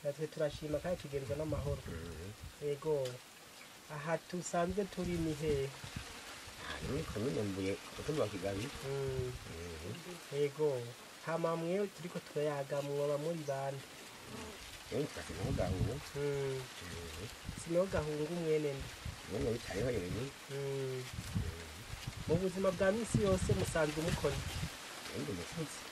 natwe turashima kandi tugenza n'amahoro. Yego aha tusanzwe turi ni hehe? Ni komine Mbuye kutumba Kigali. Yego hama mwe turiko turayaga mwoba muri bande? Sinogahungu. Sinogahungu mwene nde? Mwene bitariho yoni. Mu buzima bwa misi yose musanzwe mukora iki? Ndi mufutsi.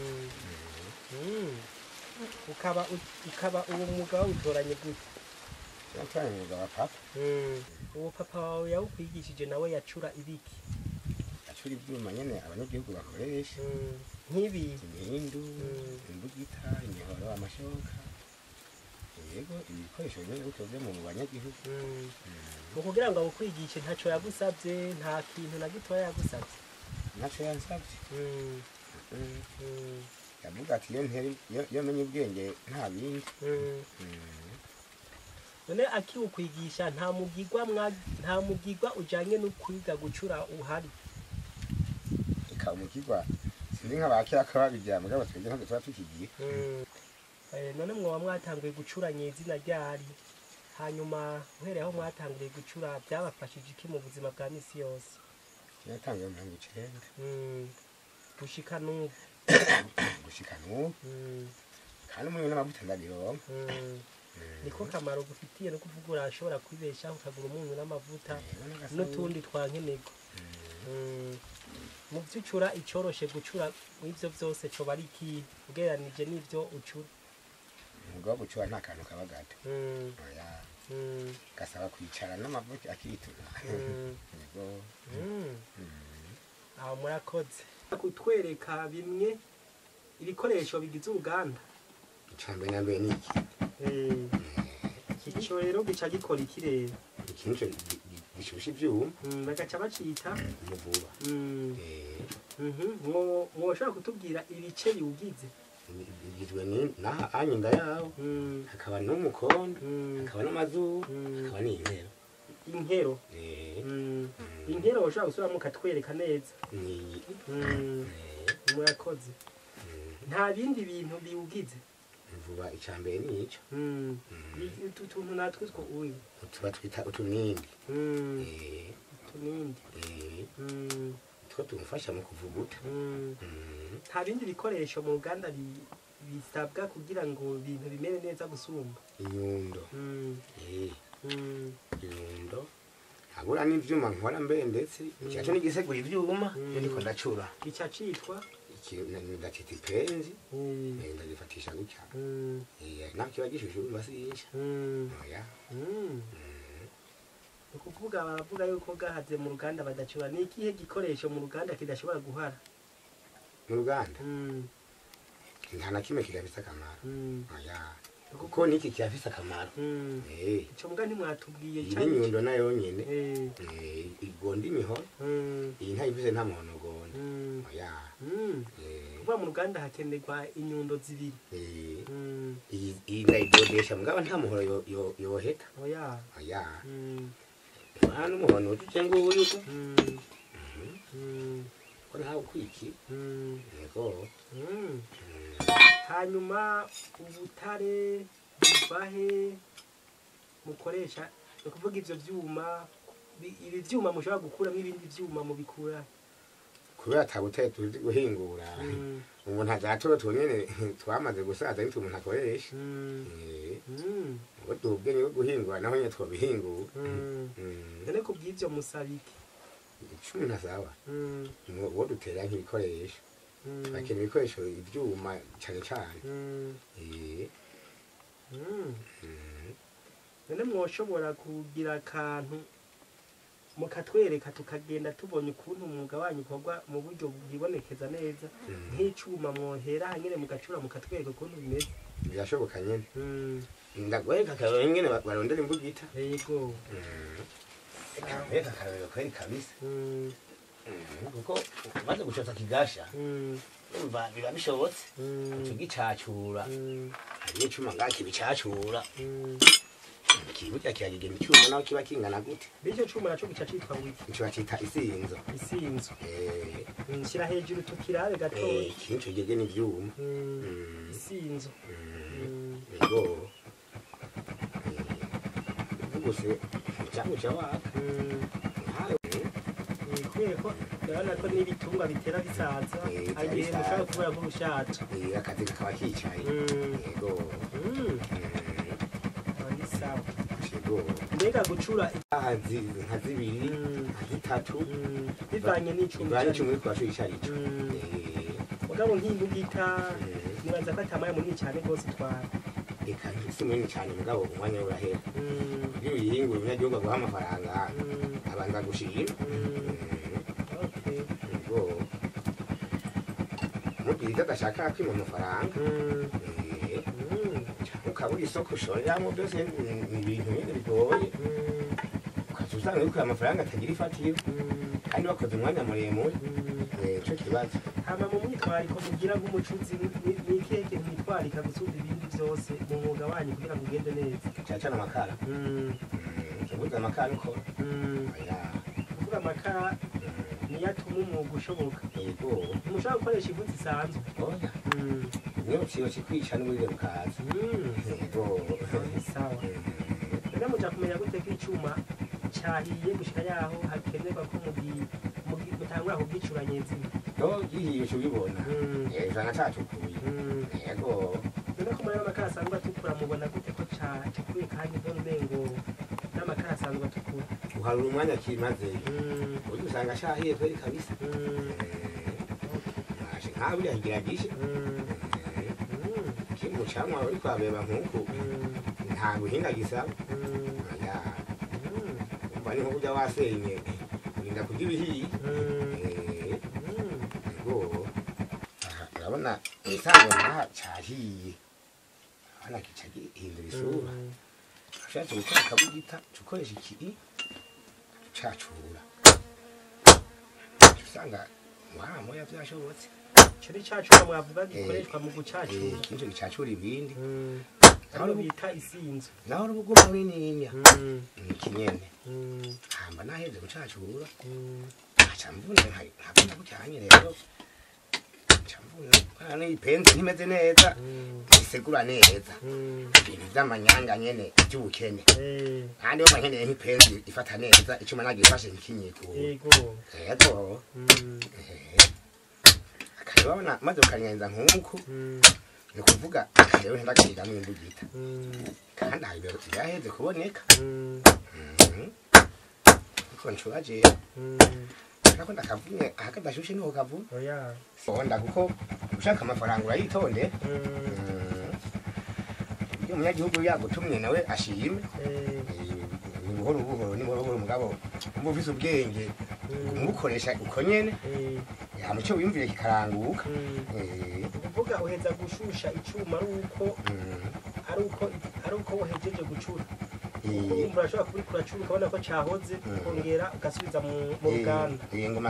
Ukaba uwo mwuga utoranye gute? Natwaye umwuga wa papa. Uwo papa wawe yawukwigishije nawe yacura ibiki? Acura ibyuma nyene abanyagihugu bakoresha. Nk'ibi imhindu, imbugita, imihoro, amashoka. Yego ibikoresho nyene bikoze mu banyagihugu. Mu kugira ngo awukwigishe ntaco yagusavye, nta kintu na gitoya yagusavye? Ntaco yansavye. Yavuga ati iyo menye ubwenge nta bindi. None akiwukwigisha nta mugigwa ujanye no kwiga gucura uhari? Eka umugigwa sinzi nk'abakira ko babijya mugabo twebwe ntabwo tuba tukigiye. None mwoba mwatanguye gucura nyezina ryari? Hanyuma uhereye aho mwatanguye gucura byabafashije iki mu buzima bwa misi yose? Yatanguye mu 19. Gushika n'ubu. Kandi umuntu n'amavuta ndabironka. Niko kamaro gufitiye no kuvuga urashobora kwibesha ukagura umunyu n'amavuta n'utundi twankenerwa. Mu byucura icoroshe gucura ivyo byose cyo bari ki ugeranije n'ivyo ucura? Umugabo gucura nta kantu kaba gato. Oya. Gasaba kwicara n'amavuta akituna. Yego. Aho murakoze. Kutwereka bimwe ibikoresho bigize uruganda. Icambe nyambe niki? Ico rero gica gikora iki rero? Ikintu gishusha ivyuma. Bagaca bacita umuvuba. Mwoshobora kutubwira ibice biwugize? Bigizwe n'aha anyinda yawo, hakaba n'umukondo, hakaba n'amazuru, hakaba n'inkero. Inkero? Inkero woshobora gusubiramo ukatwereka neza? Murakoze. Nta bindi bintu biwugize? Vuba icambere nico. Utuntu natwe two uyu. Tuba twita utunindi. Utunindi. Two tumufasha mu kuvuguta. Nta bindi bikoresho mu Uganda bisabwa kugira ngo ibintu bimere neza gusumba? Inyundo. Inyundo. Habura n'ivyuma nkora mbere ndetse cyacu n'igisegura ivyuma ndiko ndacura. Ica citwa ndacita ipenzi. Ndagifatisha gutya. Nakiba gishushe basisha. Oya. Ukuvuga baravuga yuko gahaze mu ruganda badacura. Ni ikihe gikoresho mu ruganda kidashobora guhara? Mu ruganda? Nta na kimwe kidafise akamaro. Oya. Kuko niki kirafise akamaro. Ico mbwa ntimwatubwiye cyane. Inyundo nayo nyene. Igonda imiho. Iyi ntayivise nta muhono gonda. Oya. Kuva mu ruganda hakenerwa inyundo zibiri. Iyi ndayidodesha mugabo nta muhoro yoheta. Oya. Oya. Hano umuhono utuce ngubu yuko. Ko ntawe kwiki. Yego. Hanyuma ubutare bubahe mukoresha no kuvuga ivyo vyuma ibi vyuma mushobora gukuramo ibindi vyuma mu bikura kubera atabutare tuzi guhingura umuntu azatora tunyene twamaze gusaza n'icyo umuntu akoresha ngo tubwenge yo guhingura naho nyene twabihingura none kubw'ivyo musabiki icumi ntasawa ngo dutera nk'ibikoresho bakene ibikoresho ivyuma cyane cyane none mwoshobora kugira akantu mukatwereka tukagenda tubonye ukuntu umwuga wanyu ukorwa mu buryo bwibonekeza neza nk'icuma mwohera hanyene mugacura mukatwereka ukuntu bimeze birashoboka nyene ndagwereka akarorero nyene barondera imbugita yego reka akarorero kweri kabisa kuko maze gucota kigasha umva biba bishobotse tugicacura hari icuma ngaki bicacura kibuja kiragigena icyuma naho kiba kingana gute bico cuma naco gica citwa wiki ico bacita isinzo nshira hejuru tukirabe gato kinco gege n'ivyuma isinzo yego guse uca waka kubera ko urabona ko n'ibitungwa bitera bisaza agiye mushaka kubera ko urushaje akazi kakaba kicaye yego ni sawa yego mbega gucura nka zibiri nka zitatu bivanye n'icumi ariko washoye icarico mugabo nk'imbugita nibaza ko atamaye munini cyane rwose twara reka si munini cyane mugabo umwanya we urahera iyo uyihingura umunyagihugu aguha amafaranga abanza gushima mubwiriza adashaka kwima amafaranga ukabura isoko ushoreramo byose ni ibintu nyine bigoye ukaza usanga yuko amafaranga atagira ifatiro kandi wakoze umwanya muremure nico kibazo hama mu myitwariko mugira nk'umucuzi ni ikihe kintu mwitwarika gusumba ibindi byose mu mwuga wanyu kugira ngo ugende neza cacana amakara ubuze amakara uko kuvuga amakara niyo atuma umwuga ushoboka yego ntimushobora gukoresha ivu zisanzwe oya niyo kiba kikwica n'uburire bukaza yego sawa rero muja kumenya gute ko icuma cyahiye gushika yaho hakenerwa ko mutangura kubwicuranye zimwe gihiye uca ubibona jana cacukuye yego rero ko muri amakara asanzwe atukura mubona gute ko cacukuye kandi mbona umengo n'amakara asanzwe atukura uharura umwanya kimazeyo uburyo usanga ashahiye kweri kabisa aje nkaho buriya higira gishe kiri mu camwa uri kwabeba nk'uku nta buhinga gisaba umva ni nk'uburya wasenye urinda kurya ibihiye urabona isango nkaha cahiye urabona kica gihindura isura ushatse gukora akabugita ukoresha ikiri cacura usanga moya vyashobotse ico ni cacura mwavuga gikoreshwa mu gucacura kinco gicacura ibindi aho bita isinzo naho urubuguma runininya ni kinyene hamba naheze gucacura aca mvune ntabona bucyanye rero ni ipenzi ntimeze neza isegura neza ibintu vy'amanyanga nyene by'ubukene kandi yo mankeneye nk'ipenzi ifata neza icuma nagifashe nkinyiko yego akayibona maze ukanyenza nk'uku ni kuvuga rero ndakiriramwo imbugita kandi aho biraheze kuboneka kuko ncuraje nako ndakavunye akadashushe niho kavunye sonda kuko ushaka amafaranga urayitonde iyo umunyagihugu yagutumye nawe ashime ni buhoro buhoro mugabo umva ufise ubwenge umukoresha uko nyene hama ico wiyumvire kikaranguka uvuga uheza gushusha icuma ari uko uhejeje gucura ukumva urashobora kuba uriko uracura ukabona ko cahoze ukongera ugasubiza mu ruganda ngoma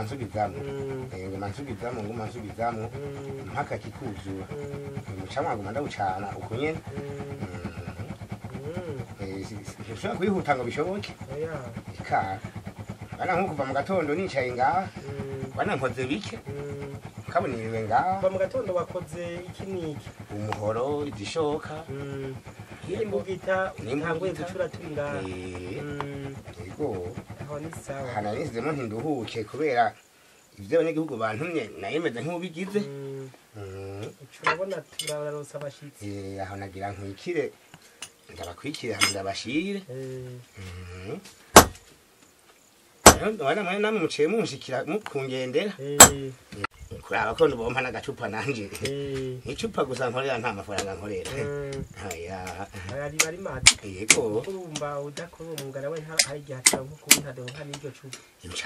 nsubizamwo mpaka kikuzura umucamwa nguma ndawucana uko nyene ushobora kuyihuta ngo bishoboke ikara bana nko kuva mu gatondo nicaye ngaha bana nkoze bike kaboniriwe ngaha kuva mu gatondo wakoze iki n'iki umuhoro izishoka imbugita utanguye gucura turi ngaha yego aho ni sawa hana nisizemo ntinduhuke kubera ivyo abanyagihugu bantumye nayemeze nk'ubigize urabona turabarosa abashitsi aho nagira nkwikire ndabakwikire hamwe ndabashire wana mwana namwe muciye munshikira mukungendera kuraba ko ndubompa n'agacupa nanje icupa gusa nkorera nta mafaranga nkorera ari bari mati yego urumva udakora umugara we hari igihe nko kubunta donka n'iryo cupa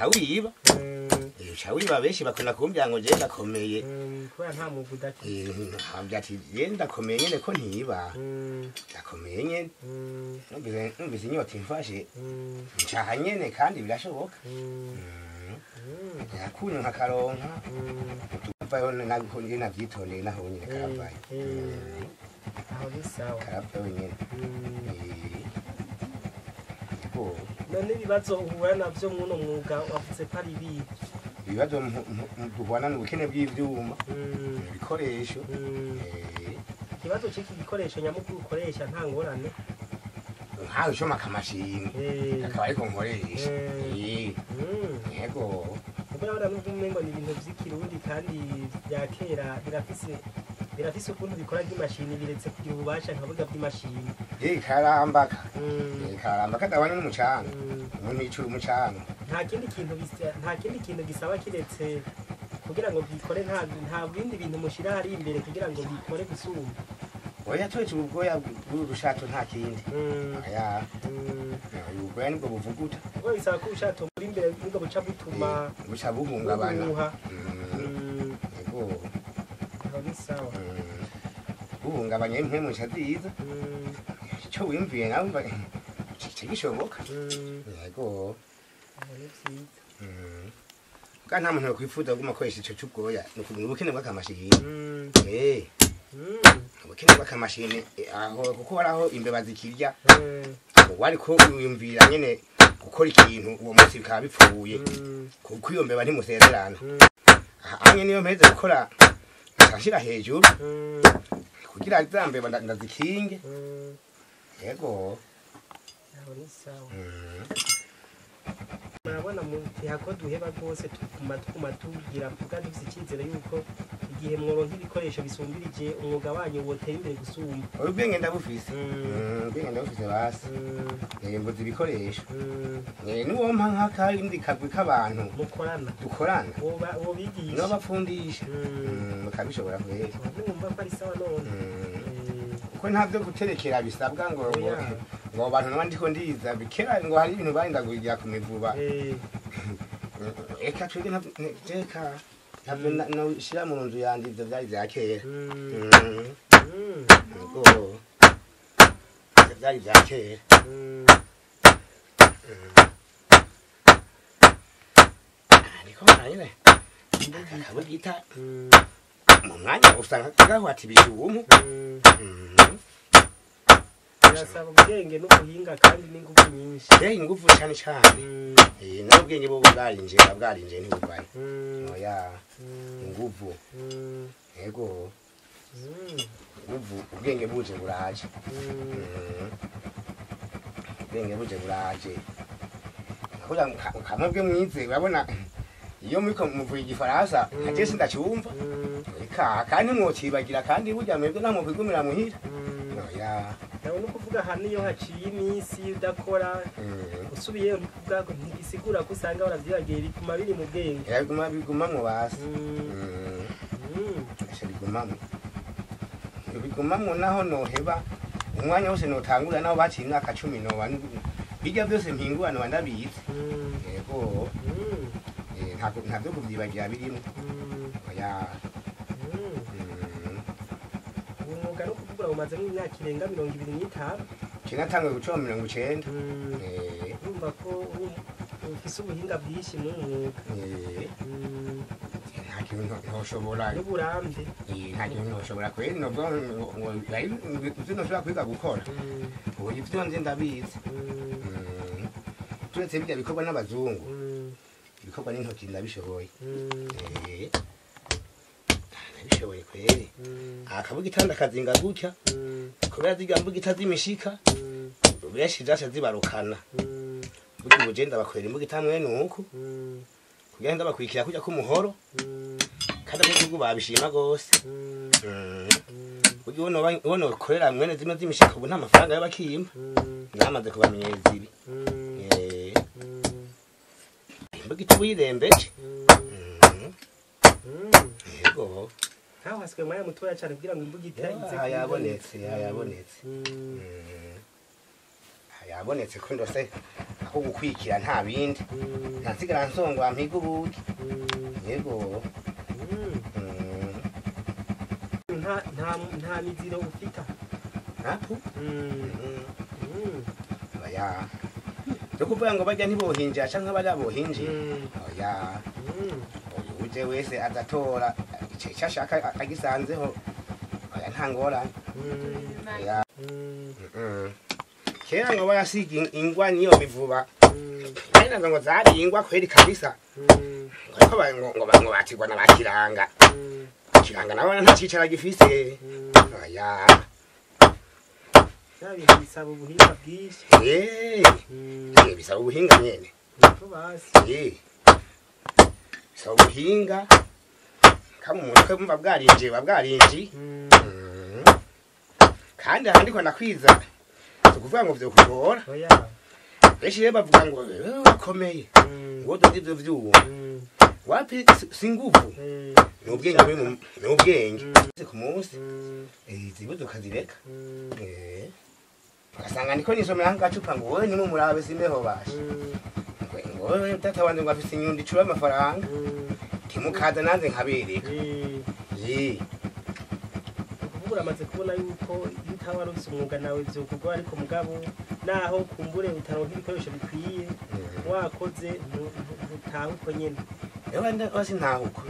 uca wiba benshi bakunda kumbwira ngo je ndakomeye kubera nta mugu udakora hambye ati je ndakomeye nyene ko ntiba ndakomeye nyene numvise inyota imfashe ncaha nyene kandi birashoboka yakunye nkakaronka tuvayo nagikonje navyitondeye naho nyene karavayo aho ni sawa karavayo nyene none ibibazo uhura navyo mwuno mwuga wavuze ko ari ibihe ibibazo duhwana n'ubukene bw'ivyuma ibikoresho ikibazo c'iki gikoresho nyamukuru ukoresha nta ngorane nkawe ushoma akamashini akaba ariko nkoresha yego urabona n'ubwo umengo ni ibintu vy'ikirundi kandi bya kera birafise ukuntu bikora by'imashini biretse kugira ububasha nkabuga by'imashini karambaka dabana n'umucanga umuntu yicura umucanga nta kindi kintu gisaba kiretse kugira ngo bikore nta bindi bintu mushira hari imbere kugira ngo bikore gusumba oya twece ubwoya bw'urushato nta kindi aya ubwoya nibwo buvuguta ubwo bisaba ko urushato muri imbere nibwo buca butuma buca buhungabana yego aho ni sawa buhungabanya impwemu nziza icyo wiyumviye nawe umva kice gishoboka yego aho ni vyiza kandi nta muntu yakwifuza guma akoresha ico c'ubwoya ni ukugira ubukene bw'akamashini ubukene bw'akamashini aho kuko baraho imbeba zikirya wari ko wiyumvira nyene gukora ikintu uwo munsi bikaba bipfuye kuko iyo mbeba ntimusezerana hamwe niyo mpeze gukora nshira hejuru kugira za mbeba ndazikinge yego aho ni sawa murabona mu yako duheba rwose tukuma tugira kuvuga dufite icyizere yuko igihe mworonka ibikoresho bisumbirije umwuga wanyu wotera imbere gusumba ubwenge ndabufise basi mbuze ibikoresho niwo mpa nk'akandi kagwi k'abantu dukorana uwo bigisha nibo bapfundisha mukabishobora kwera numva ko ari sawa none kuko ntabyo guterekera bisabwa ngo abantu nabandi ko ndiza bikera ngo hari ibintu barindagurira ku mivuba eka twege ntabyo shira mu nzu yandi ivyo vyari vya kera vyari vya kera ariko nyine akabugita mu mwanya usanga gahwatibisha ubumu birasaba ubwenge n'ubuhinga kandi n'ingufu nyinshi ingufu cyane cyane n'ubwenge bwo bwarinje ntibugwaye oya ingufu yego ubwenge buje buraje kugira kamwe mwize urabona iyo muriko muvuye igifaransa ntaje sindacyumva kandi mwokibagira kandi burya mwebwe nta mukwigumira muhira oya nawe no kuvuga hano iyo haciye iminsi udakora usubiye ubwago ntigisigura ko usanga baravyibagiye bituma biri mu bwenge bigumamwo basi bigumamwo naho noheba umwanya wose notangura naho baciye imyaka 10 noba bijya byose mpingurana wandabizi yego ntabyo kubyibagira birimo oya umwuga no kuvuga umaze nk'imyaka irenga 25 kinatangwe guca 90 urumva ko ufise ubuhinga bwinshi mu mwuga nta kintu ntoshobora n'uburambe nta kintu ntoshobora kweri nubwo ntoshobora kwiga gukora ubu ivyo nzi ndabizi turetse bijya bikorwa n'abazungu ibikorwa n'intoki ndabishoboye ndabishoboye kweri akavuga itanda kazinga gutya kubera ziga mvuga itazimishika benshi zasha zibarukana buti bugenda bakorera imbuga itamwe nuko kugira ngo bakwikira kujya ku muhoro kandi n'ubwo babishima gose buti wono korera mwene zimwe zimishika ubu nta mafaranga y'abakimba namaze kubamenyereza ibi imbuga itubirembeje yego aho haswe mwaya mutoya cyane kugira ngo imbuga itayize yabonetse ko ndose aho gukwikira nta bindi ntasigara nsongo ampiga ubuki yego nta miziro ufita hapo oya yo kuvuga ngo bajya ntibohinja canke bari abohinje oya uje wese adatora ico ashaka agisanzeho oya nta ngorane oya kera ngo bayasiga ingwa niyo mivuba kandi nazo ngo zari ingwa kweri kabisa ngo batigwa n'abakiranga kiranga nabona nta cicara gifise oya bisaba ubuhinga bwinshi bisaba ubuhinga nyene bisaba ubuhinga kama umuntu kumva bwarinji kandi handiko nakwiza tukuvuga ngo vyo kugora benshi rero bavuga ngo bakomeye ngo dodi ivyo vyuwo wapi singuvu n'ubwenge ku munsi zibuze ukazireka ugasanga niko nisomera nk'agacupa ngo wowe nimumurabe simbeho bashe ngo wowe data wanje ngo afise inyundi icura amafaranga timukaza nanze nkabereka uramaze kubona yuko iyo utaba warufise umwuga nawe vyokugwa ariko mugabo naho kumbure utaronka ibikoresho bikwiye wakoze utaha uko nyene wasi ntahuko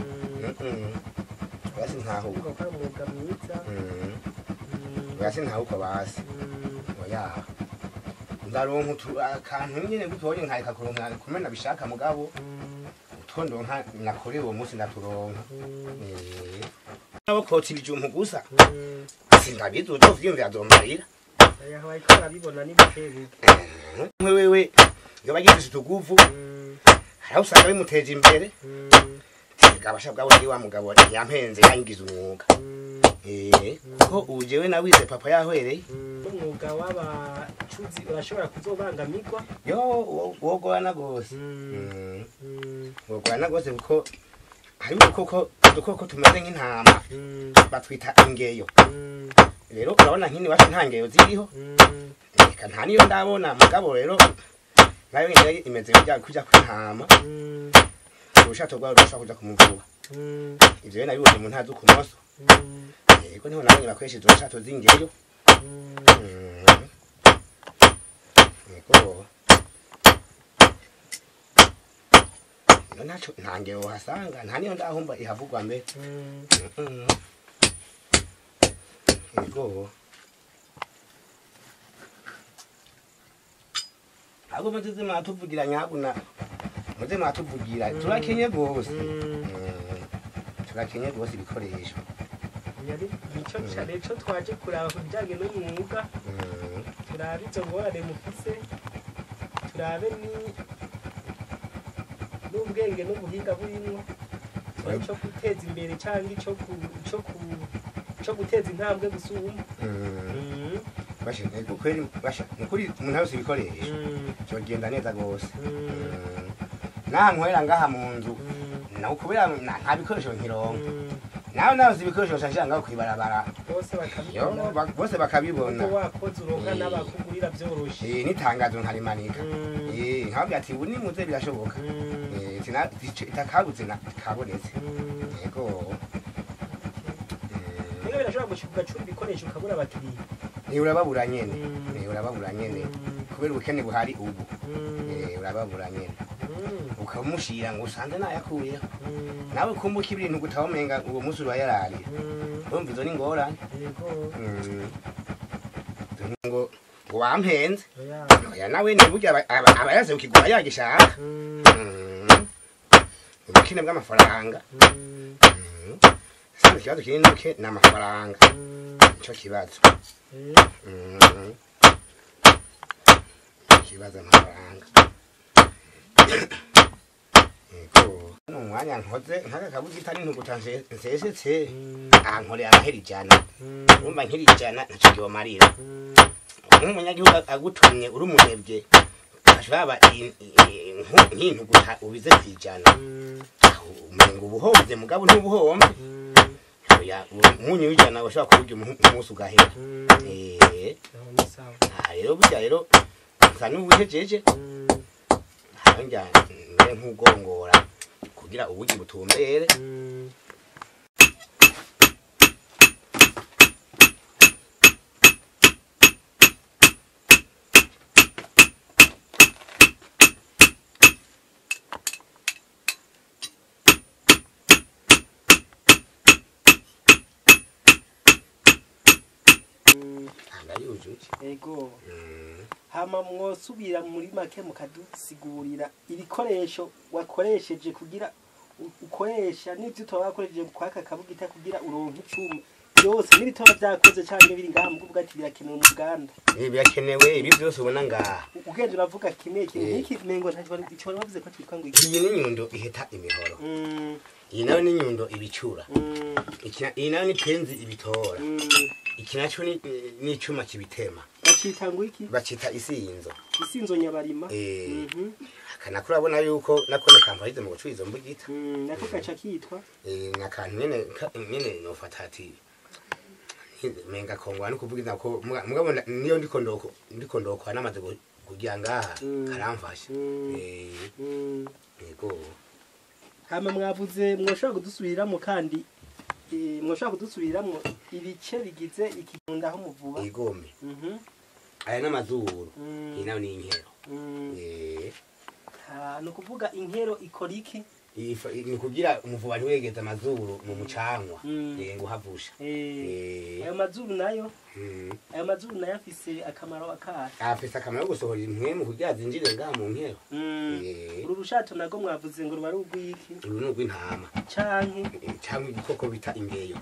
ukora umwuga mwiza wasi ntahuko basi oya ndaronka akantu nyene gutoye nkareka kuronka kumena bishaka mugabo utondonka nakorewe uwo munsi ndaturonka abo kotsa ibijumpu gusa sindabizi uzovyumvira azomarira yaho ariko arabibona n'ibikebuke wewe iyo bagize utuguvu haraho usanga bimuteje imbere abasha bwawe ari wa mugabo yampenze yangize umwuga kuko ujewe nawize papa yahwereye umwuga w'abacuzi urashobora kuzobangamirwa wogorana gose wogorana gose kuko hari udukoko tumeze nk'intama batwita ingeyo rero urabona nkini wacu nta ngeyo ziriho reka nta niyo ndabona mugabo rero nayo nyine imeze kuja kw'intama urushato rwawe rurashobora kuja kumuvuba ivyo rero nabibonye mu ntazi ukumoso yego niho nabonye bakoresha izo nshato z'ingeyo yego nacho nta ngeyo uhasanga nta niyo ndahumva ihavugwa mbere yego ahubwo muze mwatuvugira nyabuna muze mwatuvugira turakenye gose turakenye gose ibikoresho nico cyane cyo twaje kuraba kubijyanye n'umwuga turabe izo ngorane mufise turabe n'ubwenge n'ubuhinga burimwo cyo guteza imbere cyangwa cyo guteza intambwe gusumba bashe kweri basha nukuri umuntu wese ibikoresho cyogenda neza gose nankwera ngaha mu nzu naho kubera nta bikoresho nkironka nawe ibikoresho shashanga kwibarabara bose bakabibona wakoze uronka n'abakugurira byoroshe nitangazo nkarimanika nkababwira ati ubu nimuze birashoboka itakabutse kabonetse yego niyo birashobora gushika cumi ibikoresho ukabura abakiriya urababura nyene kubera ubukene buhari ubu urababura nyene ukamushira ngo usanze nayakuyeho nawe kumbuka ibintu gutawumenga uwo musi urayarariye urumva izo ni ngorane ngo wampenze oya nawe ni burya abayaze ukigura yagishaka ubukene bw'amafaranga sasa ikibazo kinini nuke ni amafaranga nico kibazo kibazo amafaranga umwanya nkoze nkaka kabugita n'intuguta nsesetse ankorera amahera ijana urumva nkiri ijana naco gihomarira nk'umunyagihugu agutumye uri umunebwe ashobora nk'intuguta ubize kwijana umenga ubuhomvye mugabo ntubuhombe umunyu w'ijana bashobora kuburya umunsi ugahera rero burya rero nsa n'ubuhejeje haranja nk'ugongora kugira ubugi butumbere ego hama mwosubira muri make mukadusigurira ibikoresho wakoresheje kugira ukoresha n'ivyo utoba wakoresheje kwaka kabugita kugira uronke icuma byose n'ibitoro byakoze cyangwa biri ngaha mu kuvuga ati birakenewe mu Uganda birakenewe ibi byose ubona ngaha ugende uravuga kimwe iki mengo ntacyo bavuze ko twitwa ngo iki iyi ni nyundo iheta imihoro iyi nayo ni nyundo ibicura iyi nayo ni penzi ibitora iki nacyo ni icuma kibitema bacita ngo iki bacita isinzo nyabarima kana kurabona yuko nakone kamparize mu gucuiza mbugita nako gaca kitwa nakantu nyene nofata ati menga kongwa no kuvugiza ko mugabo niyo ndiko ndoko namaze kugira ngaha karamfasha yego hama mwavuze mwoshaka kudusubiriramo kandi mwoshaka kudusubiriramo ibice bigize ikigunda aho muvuba igome aya n'amazuru inayo ni inkero no kuvuga inkero ikora iki ni kugira umuvuba ntiwegeze amazuru mu mucanwa ngo havusha ayo mazuru nayo afise akamaro akahe afise akamaro gusohora impwemu kugira zinjire ngaha mu nkero uru rushato nago mwavuze ngo ruba ari urw'iki uru ni urw'intama canke igikoko bita ingeyo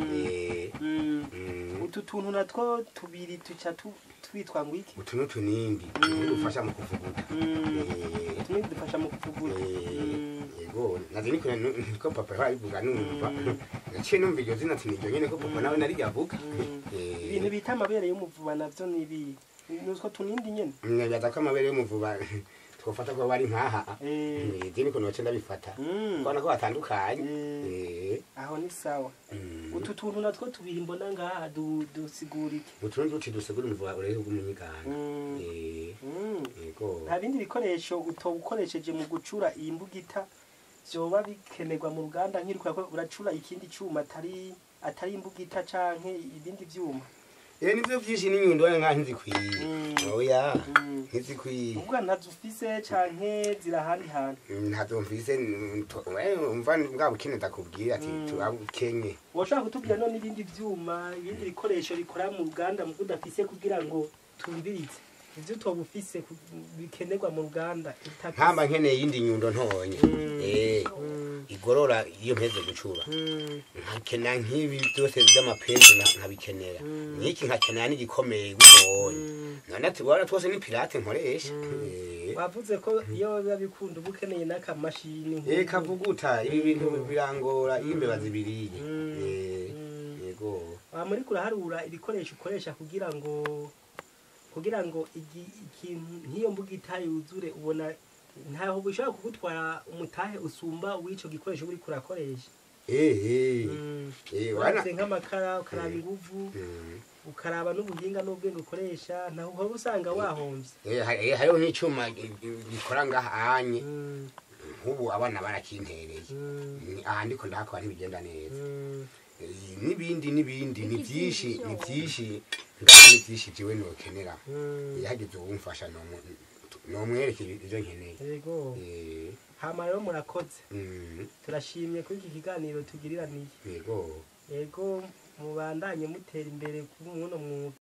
utu tuntu natwo tubiri tuca twitwa ngo iki utu n'utunimbi dufasha mu kuvuguta utunimbi dufasha mu kuvuguta yego naje niko papa yabivuga numva naciye numva iryo zina ati niryo nyene ko papa nawe nari yavuga ibintu bita amabere y'umuvuba navyo nibi nutwo tunindi nyene nyaza ko amabere y'umuvuba twofata ko bari nkaha je niko noce ndabifata kona ko batandukanye aho ni sawa utu tuntu natwo tubiri mbona ngaha dusigurike utuntu duci dusigura umuvuba ureke bw'umunyigana yego nta bindi bikoresho ukoresheje mu gucura iyi mbugita vyoba bikenerwa mu ruganda nk'iriko ko uracura ikindi cuma atari imbugita canke ibindi vyuma nivyo vyinshi n'inyundo nka nzikwiye oya nzikwiye ubwo ntazufise canke zirahandi hantu ntazumvise umva bwa bukene ndakubwira ati turabukenye woshaka kutubwira none ibindi vyuma ibindi bikoresho bikora mu ruganda mu kudafise kugira ngo tumvirize ivyo tobufise bikenerwa mu ruganda nkamba nkeneye yindi nyundo ntonye igorora iyo mpeze gucura nkakena nk'ibi byose by'amapenzi nkabikenera niki nkakenera n'igikomeye gutoye none ati wara twose ni pirate nkoresha wavuze ko iyo biba bikunda ubukeneye n'akamashini kavuguta ibi bintu birangora imbeba zibiriye yego muri kuraharura ibikoresho ukoresha kugira ngo ikintu nk'iyo mbugita yuzure ubona ntaho bishobora kugutwara umutahe usumba w'ico gikoresho uri kurakoresha wanaze nk'amakara ukaraba inguvu ukaraba n'ubuhinga n'ubwenge ukoresha naho uhora usanga wahomvye hariho n'icuma gikora ngaha anye nk'ubu abana barakintereye aha ndiko ndahakora ntibigenda neza n'ibindi ni byinshi byinshi jiwe nokenera yagize uwumfasha nomwereke ivyo nkeneye yego hama rero murakoze turashimye kuri iki kiganiro tugiriraniye yego mubandanye mutera imbere kuri muno mwuga